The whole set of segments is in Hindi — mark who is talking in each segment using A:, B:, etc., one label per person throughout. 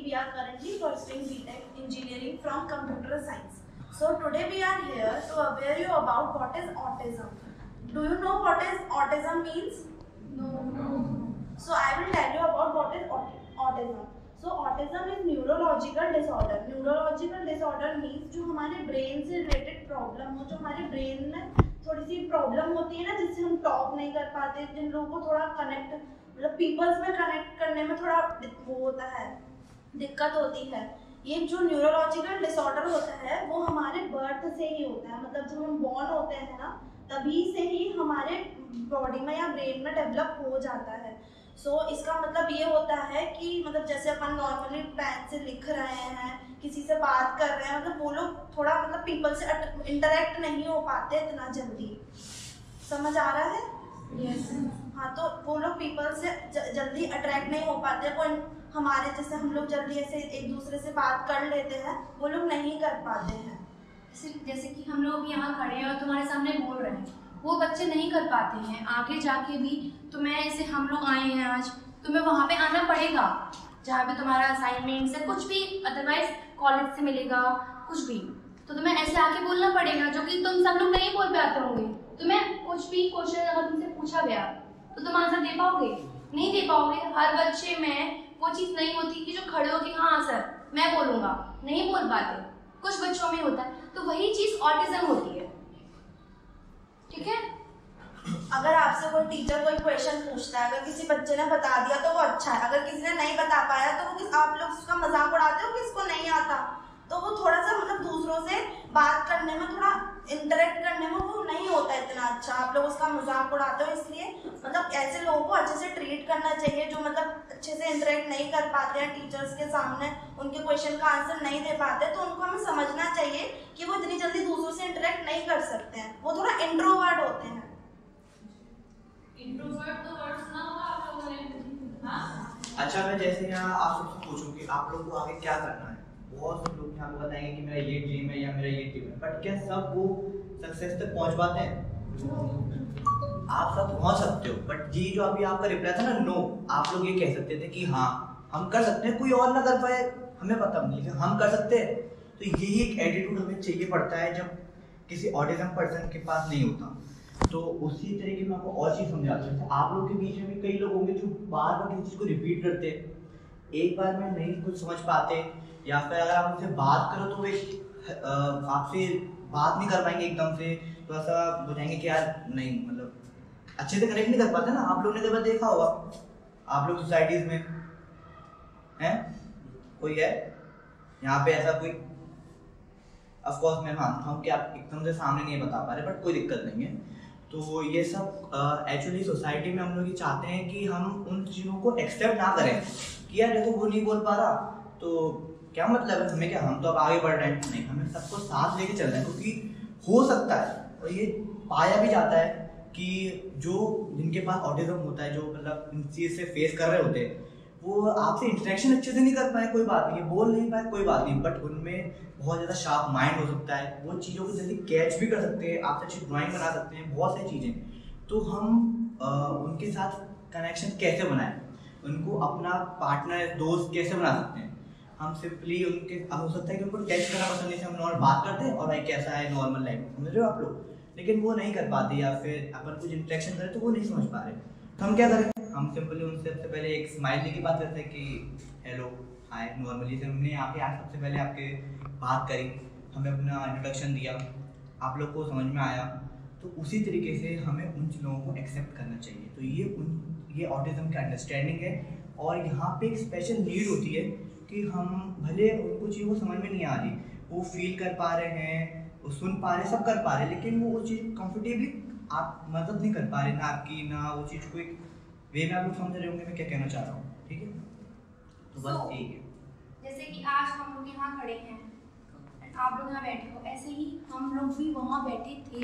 A: we are currently pursuing BTech Engineering from Computer Science. So today we are here to aware you about what is autism. Do you know what is autism means? No. So I will tell you about what is autism. So autism is neurological disorder. Neurological disorder means जो हमारे brain से related problem हो, जो हमारे brain में थोड़ी सी प्रॉब्लम होती है ना, जिससे हम टॉक नहीं कर पाते, जिन लोगों को थोड़ा कनेक्ट मतलब पीपल्स में कनेक्ट करने में थोड़ा वो होता है, दिक्कत होती है। ये जो न्यूरोलॉजिकल डिसऑर्डर होता है वो हमारे बर्थ से ही होता है, मतलब जब हम बॉर्न होते हैं ना तभी से ही हमारे बॉडी में या ब्रेन में डेवलप हो जाता है। सो इसका मतलब ये होता है कि मतलब जैसे अपन नॉर्मली पेन से लिख रहे हैं, किसी से बात कर रहे हैं, मतलब वो लोग थोड़ा मतलब पीपल से इंटरेक्ट नहीं हो पाते इतना जल्दी। समझ आ रहा है? यस। हाँ, तो वो लोग पीपल से जल्दी अट्रैक्ट नहीं हो पाते। वो हमारे जैसे हम लोग जल्दी ऐसे एक दूसरे से बात कर लेते हैं, वो लोग नहीं कर पाते हैं।
B: जैसे कि हम लोग यहाँ खड़े हैं और तुम्हारे सामने बोल रहे हैं, वो बच्चे नहीं कर पाते हैं। आगे जाके भी तुम्हें ऐसे हम लोग आए हैं आज, तुम्हें वहाँ पे आना पड़ेगा जहाँ पे तुम्हारा असाइनमेंट से कुछ भी अदरवाइज कॉलेज से मिलेगा कुछ भी, तो तुम्हें ऐसे आके बोलना पड़ेगा, जो कि तुम सब लोग नहीं बोल पाते होंगे। तुम्हें कुछ भी क्वेश्चन अगर तुमसे पूछा गया तो तुम आंसर दे पाओगे? नहीं दे पाओगे। हर बच्चे में वो चीज़ नहीं होती कि जो खड़े हो कि हाँ सर मैं बोलूँगा, नहीं बोल पाते। कुछ बच्चों में होता है, तो वही चीज़ ऑटिज्म होती है। ठीक है?
A: अगर आपसे कोई टीचर कोई क्वेश्चन पूछता है, अगर किसी बच्चे ने बता दिया तो वो अच्छा है, अगर किसी ने नहीं बता पाया तो वो आप लोग उसका मजाक उड़ाते हो कि इसको नहीं आता, तो वो थोड़ा सा मतलब दूसरों से बात करने में, थोड़ा इंटरेक्ट करने में वो नहीं होता इतना अच्छा, आप लोग उसका मजाक उड़ाते हो। इसलिए मतलब ऐसे लोगों को अच्छे से ट्रीट करना चाहिए जो मतलब अच्छे से इंटरेक्ट नहीं कर पाते हैं टीचर्स के सामने, उनके क्वेश्चन का आंसर नहीं दे पाते, तो उनको हमें समझना चाहिए कि वो इतनी जल्दी दूसरों से इंटरेक्ट नहीं कर सकते हैं, वो थोड़ा इंट्रोवर्ट होते हैं।
B: इंट्रोवर्ट तो वर्ड सुना होगा आप लोगों ने? हाँ?
C: अच्छा, मैं जैसे यहाँ आप सबसे पूछूं कि आप लोग को आगे क्या करना है, बहुत से लोग यहाँ बताएंगे कि मेरा ये ड्रीम है या मेरा ये ड्रीम है, बट क्या सब वो सक्सेस तक पहुँच पाते हैं? आप सब पहुँच सकते हो, बट ये जो अभी आपका रिप्लाई था ना, नो, आप लोग ये कह सकते थे कि हाँ हम कर सकते हैं, कोई और ना कर पाए हमें पता नहीं, लेकिन हम कर सकते हैं। तो यही एक एटीट्यूड हमें चाहिए पड़ता है जब किसी ऑटिज्म पर्सन के पास नहीं होता। तो उसी तरीके में आपको और चीज़ समझाता हूँ। आप लोग के बीच में भी कई लोग होंगे जो बार बार किसी चीज़ को रिपीट करते हैं, एक बार में नहीं कुछ समझ पाते, या फिर अगर आप उनसे बात करो तो वे आपसे बात नहीं कर पाएंगे एकदम से, थोड़ा सा बुझाएंगे कि यार नहीं, मतलब अच्छे से कनेक्ट नहीं कर पाते ना। आप लोग ने कभी देखा होगा, आप लोग सोसाइटीज़ में हैं, कोई है यहाँ पे ऐसा कोई? ऑफकोर्स मैं मानता हूँ कि आप एकदम से सामने नहीं बता पा रहे, बट कोई दिक्कत नहीं है। तो ये सब एक्चुअली सोसाइटी में हम लोग ये चाहते हैं कि हम उन चीज़ों को एक्सेप्ट ना करें कि यार देखो वो नहीं बोल पा रहा तो क्या मतलब है, हमें क्या, हम तो अब आगे बढ़ रहे हैं। नहीं, हमें सबको साथ लेके चलना है, क्योंकि हो सकता है और ये पाया भी जाता है कि जो जिनके पास ऑटिज्म होता है, जो मतलब इन चीज़ से फेस कर रहे होते हैं, वो आपसे इंटरेक्शन अच्छे से नहीं कर पाए, कोई बात नहीं, बोल नहीं पाए, कोई बात नहीं, बट उनमें बहुत ज़्यादा शार्प माइंड हो सकता है, वो चीज़ों को जल्दी कैच भी कर सकते हैं, आपसे अच्छी ड्राइंग बना सकते हैं, बहुत सारी चीज़ें। तो हम उनके साथ कनेक्शन कैसे बनाएं, उनको अपना पार्टनर दोस्त कैसे बना सकते हैं? हम सिंपली उनके, हो सकता है कि उनको टेक्स्ट करना पसंद नहीं, से हम नॉर्मल बात करते हैं और भाई कैसा है नॉर्मल लाइफ, समझ रहे हो आप लोग, लेकिन वो नहीं कर पाते, या फिर अपन कुछ इंटरेक्शन करें तो वो नहीं समझ पा रहे, तो हम क्या करें? हम सिंपली उनसे सबसे पहले एक स्माइली की बात करते हैं कि हेलो हाय, नॉर्मली से हमने आके आज सबसे पहले आपके बात करी, हमें अपना इंट्रोडक्शन दिया, आप लोग को समझ में आया, तो उसी तरीके से हमें उन लोगों को एक्सेप्ट करना चाहिए। तो ये ऑटिज्म का अंडरस्टैंडिंग है, और यहाँ पे एक स्पेशल नीड होती है कि हम भले उनको चीज़ों को समझ में नहीं आ रही, वो फील कर पा रहे हैं, वो सुन पा रहे, सब कर पा रहे, लेकिन वो चीज़ कंफर्टेबली आप मदद नहीं कर पा रहे, ना आपकी, ना वो चीज़ को एक वे में आप लोग समझ रहे होंगे मैं क्या कहना चाह रहा हूँ। ठीक है, तो बस यही है।
B: जैसे कि आज हम लोग यहाँ खड़े हैं, आप लोग यहाँ बैठे हो, ऐसे ही हम लोग भी वहाँ बैठे थे,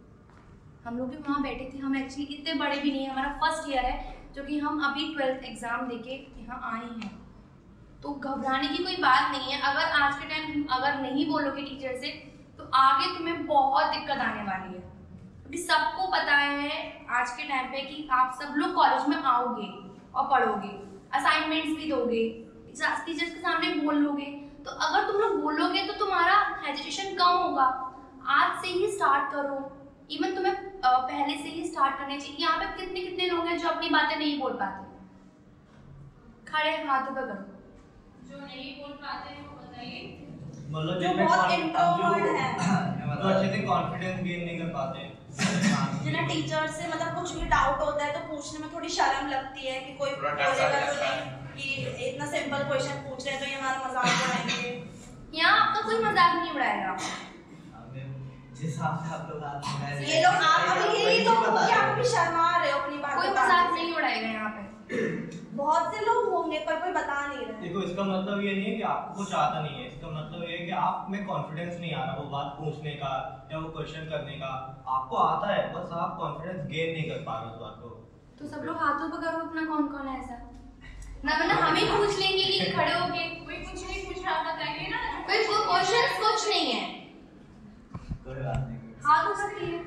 B: हम लोग भी वहाँ बैठे थे। हम एक्चुअली इतने बड़े भी नहीं हैं, हमारा फर्स्ट ईयर है, जो कि हम अभी 12th एग्ज़ाम देके यहाँ आए हैं, तो घबराने की कोई बात नहीं है। अगर आज के टाइम अगर नहीं बोलोगे टीचर से, तो आगे तुम्हें बहुत दिक्कत आने वाली है, क्योंकि सबको पता है आज के टाइम पे कि आप सब लोग कॉलेज में आओगे और पढ़ोगे, असाइनमेंट्स भी दोगे, टीचर्स के सामने बोल लोगे, तो अगर तुम लोग बोलोगे तो तुम्हारा हेजिटेशन कम होगा। आज से ही स्टार्ट करो, इवन तुम्हें पहले से ही स्टार्ट करने चाहिए। यहाँ पे कितने कितने लोग हैं जो अपनी बातें नहीं बोल पाते, खड़े हाथों पे करो। जो नहीं बोल पाते हैं वो बताइए।
A: जो बहुत इंट्रोवर्ट है,
C: तो अच्छे से कॉन्फिडेंस गेन नहीं कर पाते,
A: जिन्हें टीचर से मतलब कुछ भी डाउट होता है तो पूछने में थोड़ी शर्म लगती है कि कोई बोलेगा तो नहीं कि इतना सिंपल क्वेश्चन पूछ रहे हैं तो ये हमारा मजाक उड़ाएंगे।
B: यहाँ आपका कोई मजाक नहीं उड़ाएगा।
C: जिस हिसाब से आप लोग आज
A: ये लोग आप अभी यही तो कि आप भी शर्मा रहे हो अपनी बात,
B: कोई मजाक नहीं उड़ाएगा यहाँ पे।
A: बहुत से लोग होंगे पर कोई बता नहीं रहे।
D: देखो, इसका मतलब ये नहीं है कि आपको कुछ आता नहीं है, इसका मतलब ये है कि आप में कॉन्फिडेंस नहीं आ रहा वो बात पूछने का या वो क्वेश्चन करने का। आपको आता है, बस आप कॉन्फिडेंस गेन नहीं कर पा रहे उस बात को।
B: तो सब लोग हाथों पे करो अपना, कौन कौन है ऐसा ना, मतलब हम ही पूछ लेंगे कि खड़े होके कोई कुछ नहीं पूछ रहा, बताइए ना। कोई क्वेश्चन कुछ नहीं है,
C: कोई बात नहीं।
B: हाथ हो सकती है।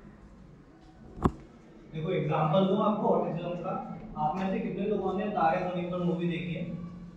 D: देखो एग्जांपल दूं आपको ऑटिज्म का। आप में से कितने लोगों ने तारे ज़मीन पर मूवी देखी है?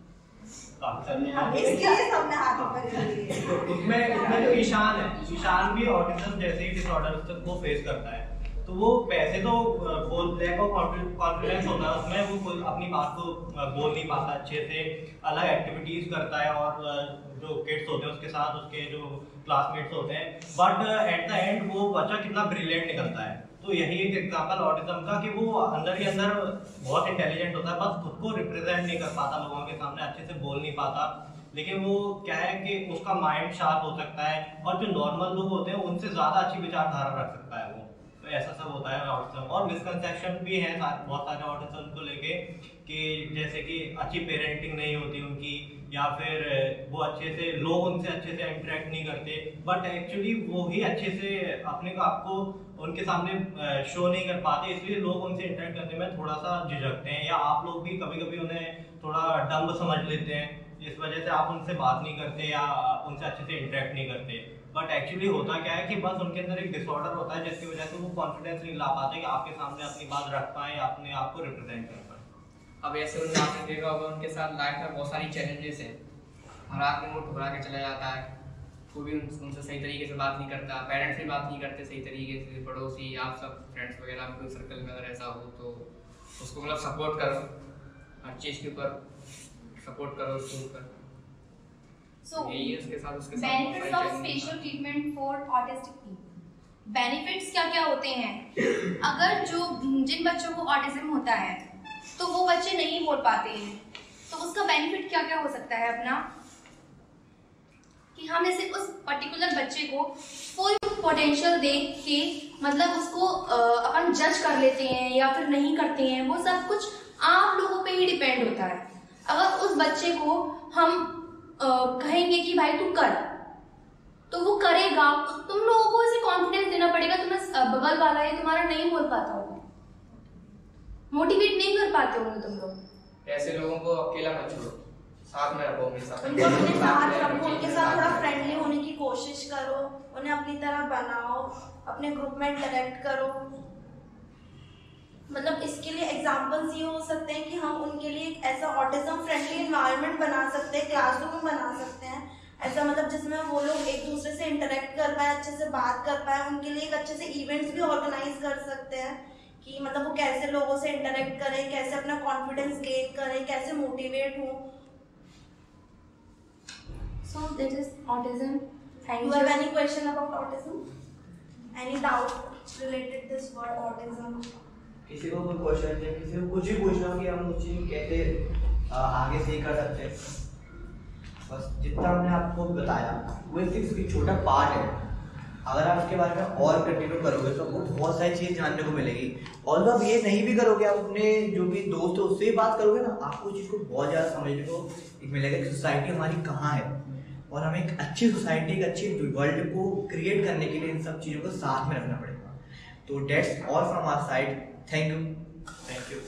A: इसके लिए सबने हाथ ऊपर कर लिए।
D: उसमें जो ईशान है, ईशान भी ऑटिज्म जैसे ही डिसऑर्डर को फेस करता है। तो वो वैसे तो लैक ऑफ कॉन्फिडेंस होता है उसमें, वो अपनी बात को बोल नहीं पाता अच्छे से, अलग एक्टिविटीज करता है और जो किड्स होते हैं उसके साथ उसके जो क्लासमेट्स होते हैं, बट एट द एंड वो बच्चा कितना ब्रिलियंट निकलता है। तो यही एक एग्जांपल ऑटिज्म का कि वो अंदर ही अंदर बहुत इंटेलिजेंट होता है, बस खुद को रिप्रेजेंट नहीं कर पाता लोगों के सामने, अच्छे से बोल नहीं पाता। लेकिन वो क्या है कि उसका माइंड शार्प हो सकता है और जो नॉर्मल लोग होते हैं उनसे ज़्यादा अच्छी विचारधारा रख सकता है वो। तो ऐसा सब होता है ऑटिज्म। और मिसकंसेप्शन भी है बहुत सारे ऑटिज्म को लेके, कि जैसे कि अच्छी पेरेंटिंग नहीं होती उनकी, या फिर वो अच्छे से लोग उनसे अच्छे से इंटरेक्ट नहीं करते, बट एक्चुअली वो ही अच्छे से अपने को आपको उनके सामने शो नहीं कर पाते, इसलिए लोग उनसे इंटरेक्ट करने में थोड़ा सा झिझकते हैं, या आप लोग भी कभी कभी उन्हें थोड़ा डम्ब समझ लेते हैं, इस वजह से आप उनसे बात नहीं करते या उनसे अच्छे से इंटरेक्ट नहीं करते। बट एक्चुअली होता क्या है कि बस उनके अंदर एक डिसऑर्डर होता है जिसकी वजह से वो कॉन्फिडेंस नहीं ला पाते कि आपके सामने अपनी बात रख पाए या अपने आप को रिप्रेजेंट कर पाए।
E: अब ऐसे उन्होंने आपने देखा होगा उनके साथ लाइफ में बहुत सारी चैलेंजेस हैं, हर आदमी वो ठुकरा के चला जाता है, कोई भी उनसे सही तरीके से बात नहीं करता, पेरेंट्स भी बात नहीं करते सही तरीके से, पड़ोसी आप सब फ्रेंड्स वगैरह में कोई सर्कल में अगर ऐसा हो तो उसको मतलब सपोर्ट करो, हर चीज़ के ऊपर सपोर्ट करो उसके ऊपर।
B: So,
E: यही है उसके साथ
B: benefits of special treatment for autistic people. Benefits क्या क्या होते हैं? अगर जिन बच्चों को ऑटिज्म होता है तो वो बच्चे नहीं बोल पाते हैं, तो उसका बेनिफिट क्या क्या हो सकता है अपना, कि हम ऐसे उस पर्टिकुलर बच्चे को फुल पोटेंशियल देख के मतलब उसको अपन जज कर लेते हैं या फिर नहीं करते हैं, वो सब कुछ आप लोगों पे ही डिपेंड होता है। अगर उस बच्चे को हम कहेंगे कि भाई तू कर, तो वो करेगा। तुम लोगों को इसे कॉन्फिडेंस देना पड़ेगा, तुम्हें बगल वाला है तुम्हारा नहीं बोल पाता होगा, मोटिवेट नहीं कर पाते होंगे तुम लोग।
E: ऐसे लोगों को अकेला मत छोड़ो, साथ में रखो, उनके साथ
A: उनको अपने साथ रखो, उनके साथ थोड़ा फ्रेंडली होने की कोशिश करो, उन्हें अपनी तरह बनाओ, अपने ग्रुप में इंटरेक्ट करो। मतलब इसके लिए एग्जांपल्स ये हो सकते हैं कि हम उनके लिए एक ऐसा ऑटिज्म फ्रेंडली एनवायरनमेंट बना सकते हैं, क्लासरूम बना सकते हैं ऐसा, मतलब जिसमें वो लोग एक दूसरे से इंटरेक्ट कर पाए, अच्छे से बात कर पाए। उनके लिए एक अच्छे से इवेंट्स भी ऑर्गेनाइज कर सकते हैं कि मतलब वो कैसे लोगों से इंटरेक्ट करें, कैसे अपना कॉन्फिडेंस गेन करें, कैसे मोटिवेट हो।
B: So that is autism. Thank you.
A: You have any question about autism? Any doubt related this word autism?
C: किसी को कोई क्वेश्चन है, किसी को कुछ भी पूछना हो कि हम उस चीज कैसे आगे सही कर सकते हैं, बस जितना हमने आपको बताया वो एक छोटा पार्ट है। अगर आप इसके बारे में और कंटिन्यू करोगे तो आपको बहुत सारी चीज़ जानने को मिलेगी। और आप ये नहीं भी करोगे, आप अपने जो भी दोस्त है उससे बात करोगे ना, आपको चीज़ को बहुत ज़्यादा समझने को मिलेगा कि सोसाइटी हमारी कहाँ है और हमें एक अच्छी सोसाइटी, एक अच्छी वर्ल्ड को क्रिएट करने के लिए इन सब चीज़ों को साथ में रखना पड़ेगा। तो that's all from our side. Thank you. Thank you.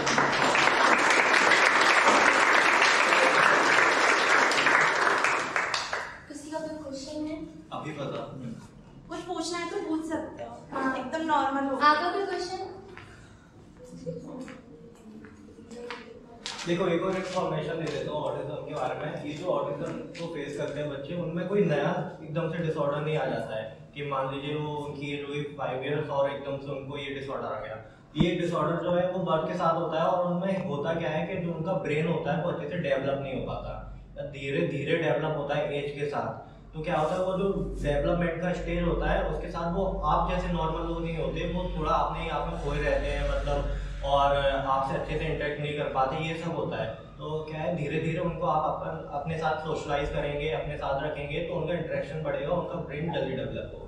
B: किसी का कोई क्वेश्चन है?
D: अभी पता
A: कुछ पूछना है तो पूछ सकते हो, एकदम नॉर्मल हो।
B: आपका कोई क्वेश्चन?
D: देखो एक और इन्फॉर्मेशन दे देता हूँ ऑटिज्म के बारे में। ये जो ऑटिज्म को फेस करते हैं बच्चे, उनमें कोई नया एकदम से डिसऑर्डर नहीं आ जाता है कि मान लीजिए वो उनकी एज हुई 5 इयर्स और एकदम से उनको ये डिसऑर्डर आ गया। ये डिसऑर्डर जो है वो बर्थ के साथ होता है, और उनमें होता क्या है कि जो उनका ब्रेन होता है वो अच्छे से डेवलप नहीं हो पाता, धीरे धीरे डेवलप होता है एज के साथ। तो क्या होता है, वो जो डेवलपमेंट का स्टेज होता है उसके साथ वो आप जैसे नॉर्मल लोग नहीं होते, वो थोड़ा अपने आप में खोए रहते हैं, मतलब और आपसे अच्छे से इंटरेक्ट नहीं कर पाते, ये सब होता है। तो क्या है, धीरे धीरे उनको आप अपने साथ सोशलाइज करेंगे, अपने साथ रखेंगे, तो उनका इंटरेक्शन बढ़ेगा, उनका ब्रेन जल्दी डेवलप होगा।